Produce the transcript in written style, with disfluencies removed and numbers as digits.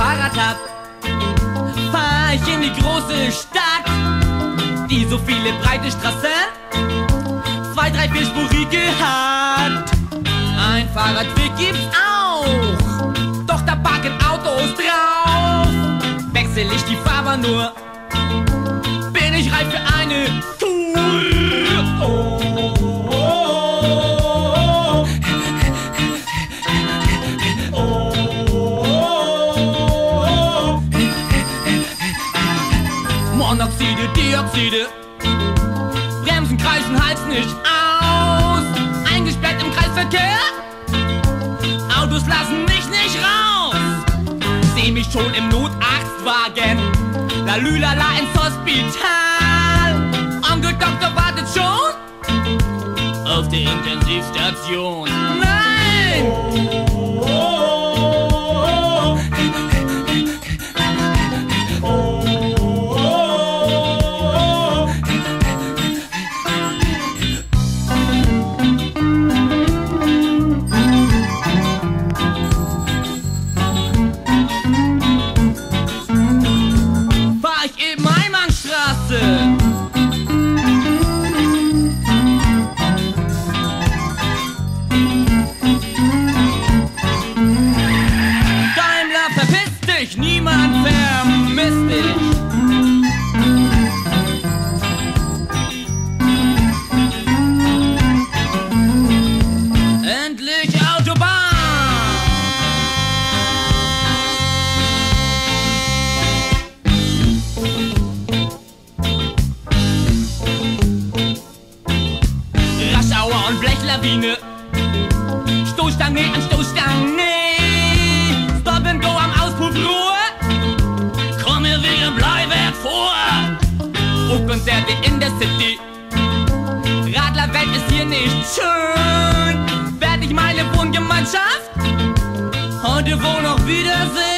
Fahrrad hab, fahr ich in die große Stadt, die so viele breite Straßen, 2, 3, 4-spurige hat. Ein Fahrradweg gibt's auch, doch da parken Autos drauf. Wechsel ich die Fahrbahn nur, bin ich reif für eine Tour. Oh. Monoxide, Dioxide, Bremsen kreisen, halten nicht aus. Eingesperrt im Kreisverkehr, Autos lassen mich nicht raus. Seh mich schon im Notarztwagen, lalülala ins Hospital. Onkel Doktor wartet schon auf der Intensivstation. Nein! Daimler, verpiss dich, niemand vermisst dich. Endlich Autobahn. Raschauer und Blechlawine, Stoßstange an Stoßstange, Stop and Go am Auspuffrohr, komme wegen Bleiwerk vor. Rockkonzerte in der City, Radlerwelt ist hier nicht schön. Werd ich meine Wohngemeinschaft heute wohl noch wiedersehen.